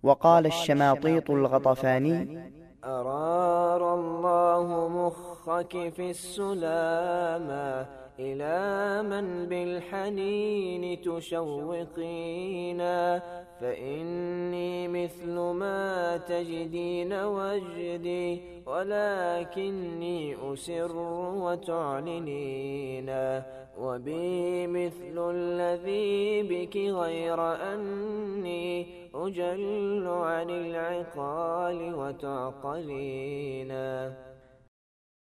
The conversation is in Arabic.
وقال الشماطيط الغطفاني: أرار الله مخك في السلامة إلى من بالحنين تشوقينا، فإني مثل ما تجدين وجدي، ولكني أسر وتعلنينا، وبي مثل الذي بك غير أني أجل عن العقال وتعقلينا.